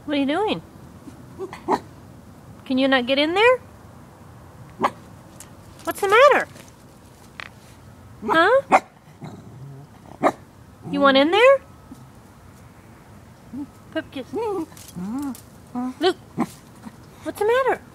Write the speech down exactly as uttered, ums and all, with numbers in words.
What are you doing? Can you not get in there? What's the matter? Huh? You want in there? Pup kiss. Luke, what's the matter?